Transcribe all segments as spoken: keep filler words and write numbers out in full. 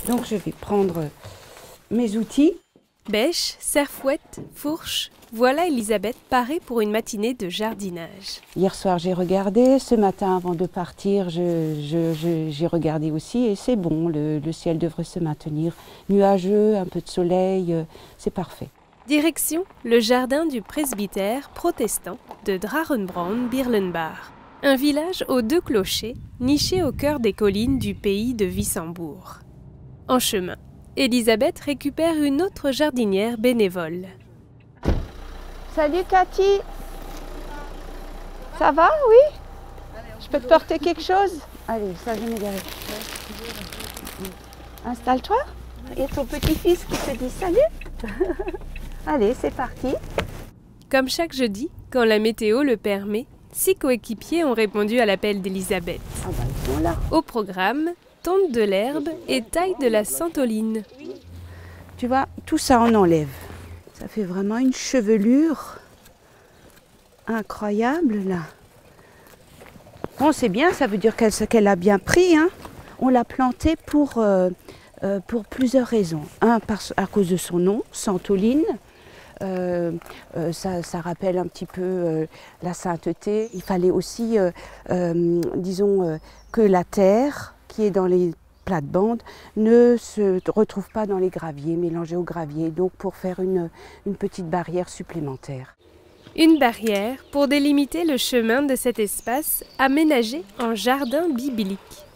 Donc je vais prendre mes outils. Bêche, serfouette, fourche, voilà Elisabeth parée pour une matinée de jardinage. Hier soir j'ai regardé, ce matin avant de partir je, je, je, j'ai regardé aussi et c'est bon, le, le ciel devrait se maintenir nuageux, un peu de soleil, c'est parfait. Direction le jardin du presbytère protestant de Drarenbrand-Birlenbach, un village aux deux clochers, niché au cœur des collines du pays de Wissembourg. En chemin, Elisabeth récupère une autre jardinière bénévole. Salut Cathy. Ça va, oui? Je peux te porter quelque chose? Allez, ça je vais m'égarer. Installe-toi. Et ton petit-fils qui te dit salut. Allez, c'est parti. Comme chaque jeudi, quand la météo le permet, six coéquipiers ont répondu à l'appel d'Elisabeth. Ah bah, ils sont là. Au programme, tonte de l'herbe et taille de la santoline. Tu vois, tout ça on enlève. Ça fait vraiment une chevelure incroyable là. Bon, c'est bien, ça veut dire qu'elle qu'elle a bien pris. Hein. On l'a plantée pour, euh, euh, pour plusieurs raisons. Un, par, à cause de son nom, santoline. Euh, euh, ça, ça rappelle un petit peu euh, la sainteté. Il fallait aussi, euh, euh, disons, euh, que la terre qui est dans les plates-bandes ne se retrouve pas dans les graviers, mélangée au gravier, donc pour faire une, une petite barrière supplémentaire. Une barrière pour délimiter le chemin de cet espace aménagé en jardin biblique.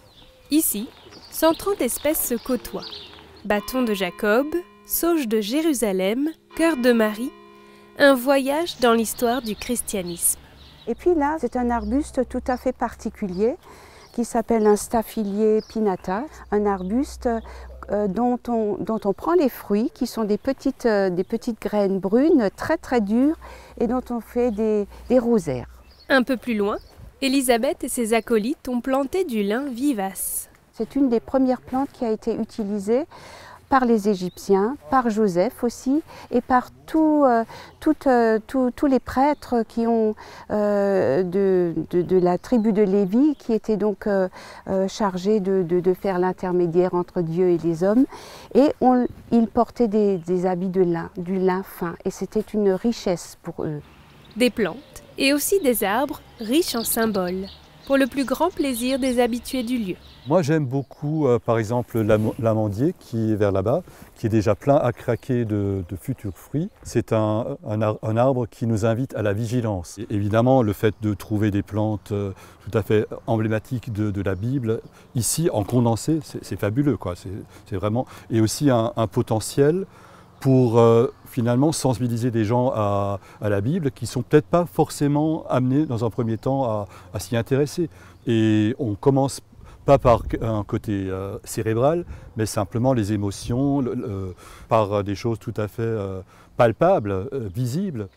Ici, cent trente espèces se côtoient. Bâton de Jacob, sauge de Jérusalem, cœur de Marie, un voyage dans l'histoire du christianisme. Et puis là, c'est un arbuste tout à fait particulier qui s'appelle un Staphyllier pinnata, un arbuste euh, dont, on, dont on prend les fruits, qui sont des petites, euh, des petites graines brunes très très dures et dont on fait des, des rosaires. Un peu plus loin, Elisabeth et ses acolytes ont planté du lin vivace. C'est une des premières plantes qui a été utilisée par les Égyptiens, par Joseph aussi, et par tous euh, euh, tout, les prêtres qui ont, euh, de, de, de la tribu de Lévi, qui étaient donc euh, euh, chargés de, de, de faire l'intermédiaire entre Dieu et les hommes. Et on, ils portaient des, des habits de lin, du lin fin, et c'était une richesse pour eux. Des plantes et aussi des arbres riches en symboles, pour le plus grand plaisir des habitués du lieu. Moi j'aime beaucoup euh, par exemple l'amandier qui est vers là-bas, qui est déjà plein à craquer de, de futurs fruits. C'est un, un, un arbre qui nous invite à la vigilance. Et évidemment le fait de trouver des plantes euh, tout à fait emblématiques de, de la Bible, ici en condensé, c'est fabuleux, quoi. C'est vraiment... Et aussi un, un potentiel pour euh, finalement sensibiliser des gens à, à la Bible qui ne sont peut-être pas forcément amenés dans un premier temps à, à s'y intéresser. Et on commence pas par un côté euh, cérébral, mais simplement les émotions, le, le, par des choses tout à fait euh, palpables, euh, visibles.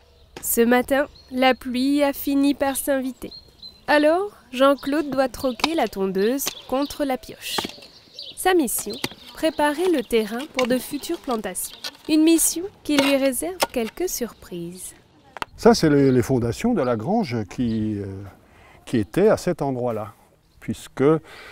Ce matin, la pluie a fini par s'inviter. Alors, Jean-Claude doit troquer la tondeuse contre la pioche. Sa mission, préparer le terrain pour de futures plantations. Une mission qui lui réserve quelques surprises. Ça, c'est les, les fondations de la grange qui, euh, qui étaient à cet endroit-là. Puisque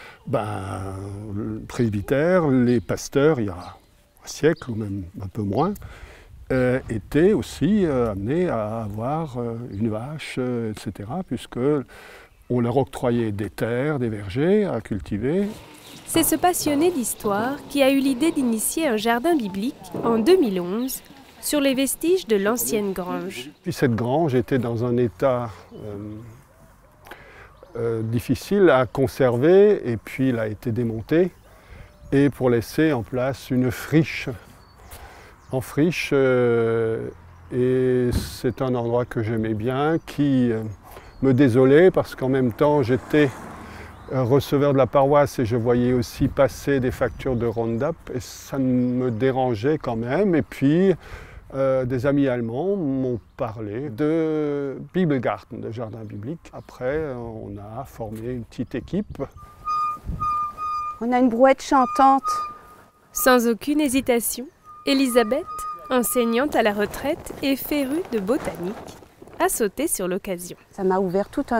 ben, le presbytère, les pasteurs, il y a un siècle ou même un peu moins, euh, étaient aussi euh, amenés à avoir euh, une vache, euh, et cetera, puisqu'on leur octroyait des terres, des vergers à cultiver. C'est ce passionné d'histoire qui a eu l'idée d'initier un jardin biblique en deux mille onze sur les vestiges de l'ancienne grange. Puis cette grange était dans un état euh, euh, difficile à conserver et puis il a été démonté et pour laisser en place une friche. En friche, euh, et c'est un endroit que j'aimais bien, qui euh, me désolait parce qu'en même temps j'étais receveur de la paroisse et je voyais aussi passer des factures de Roundup et ça me dérangeait quand même. Et puis euh, des amis allemands m'ont parlé de Bibelgarten, de jardin biblique. Après, on a formé une petite équipe. On a une brouette chantante. Sans aucune hésitation, Elisabeth, enseignante à la retraite et férue de botanique, a sauté sur l'occasion. Ça m'a ouvert tout un,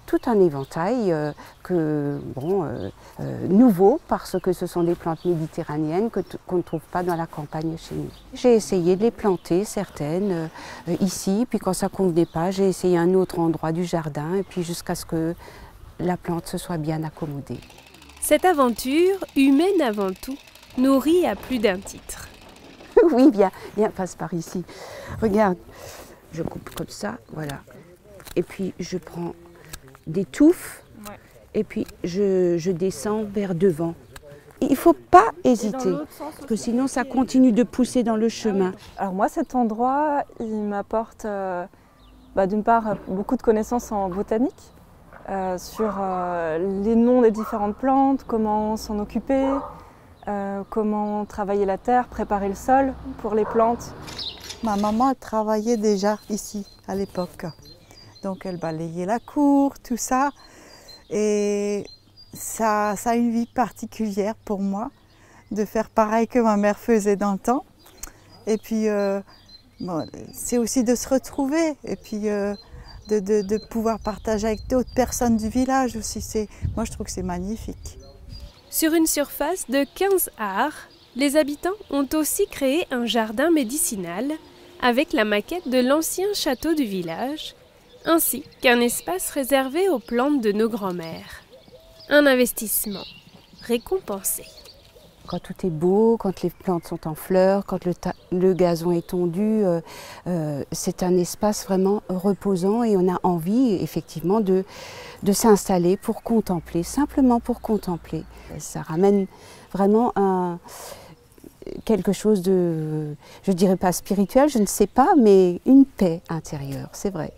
tout un éventail euh, que, bon, euh, euh, nouveau parce que ce sont des plantes méditerranéennes que qu'on ne trouve pas dans la campagne chez nous. J'ai essayé de les planter, certaines, euh, ici, puis quand ça ne convenait pas, j'ai essayé un autre endroit du jardin, et puis jusqu'à ce que la plante se soit bien accommodée. Cette aventure, humaine avant tout, nourrit à plus d'un titre. Oui, viens, viens, passe par ici. Regarde, je coupe comme ça, voilà. Et puis je prends des touffes, ouais. Et puis je, je descends vers devant. Il ne faut pas hésiter, parce que sinon ça continue de pousser dans le chemin. Alors moi, cet endroit, il m'apporte euh, bah, d'une part beaucoup de connaissances en botanique, euh, sur euh, les noms des différentes plantes, comment s'en occuper, euh, comment travailler la terre, préparer le sol pour les plantes. Ma maman travaillait déjà ici à l'époque. Donc elle balayait la cour, tout ça. Et ça, ça a une vie particulière pour moi, de faire pareil que ma mère faisait dans le temps. Et puis, euh, bon, c'est aussi de se retrouver et puis euh, de, de, de pouvoir partager avec d'autres personnes du village aussi. Moi, je trouve que c'est magnifique. Sur une surface de quinze ares, les habitants ont aussi créé un jardin médicinal avec la maquette de l'ancien château du village, ainsi qu'un espace réservé aux plantes de nos grands-mères. Un investissement récompensé. Quand tout est beau, quand les plantes sont en fleurs, quand le, le gazon est tondu, euh, euh, c'est un espace vraiment reposant et on a envie effectivement de, de s'installer pour contempler, simplement pour contempler. Ça ramène vraiment un... quelque chose de, je dirais pas spirituel, je ne sais pas, mais une paix intérieure, c'est vrai.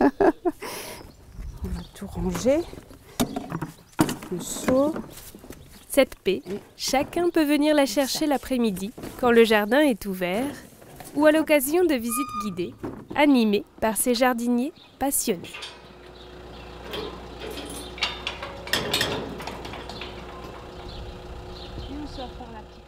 On va tout ranger. Le seau. Cette paix, chacun peut venir la chercher l'après-midi quand le jardin est ouvert ou à l'occasion de visites guidées, animées par ces jardiniers passionnés. Et on sort par la petite